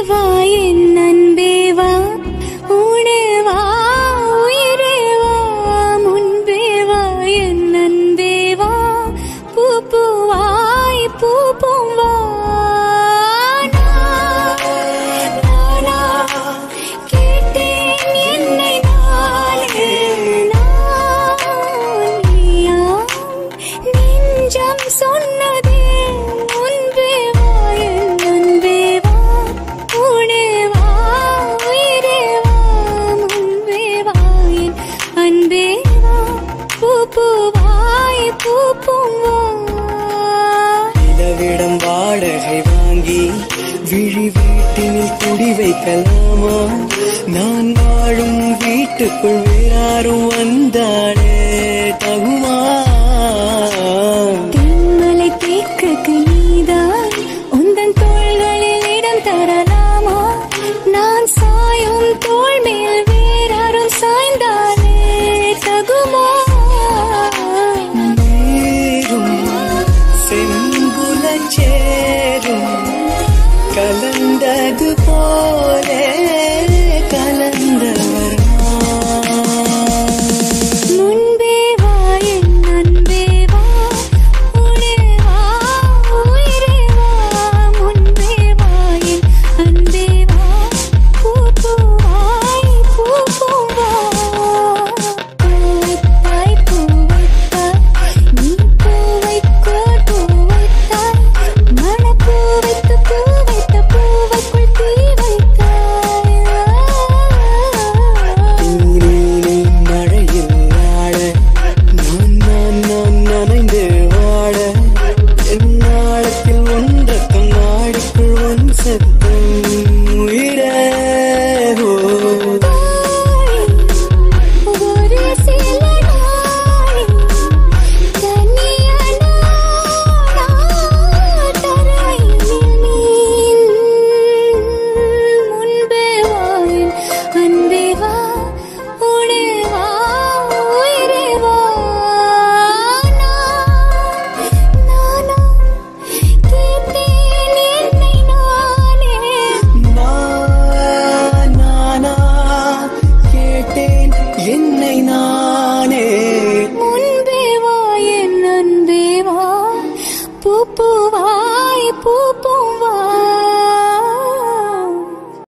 வா என் அன்பே வா, உனே வா உயிரே வா, முன்பே வா என் அன்பே வா, பூ பூவாய் பூ பூவா. நிலவிடம் வாடகை வாங்கி விழி வீட்டினில் குடி வைக்கலாமா? நான் வாழும் வீட்டுக்குள் வேறாரும் வந்தாலே தகுமா? தென்மலை தேக்கு நீதான், உந்தன் தோள்களில் இடம் தரலாமா? நான் சாயும் தோள் மேல் வேறாரும் சாய்ந்தாலே தகுமா? சேரும் கல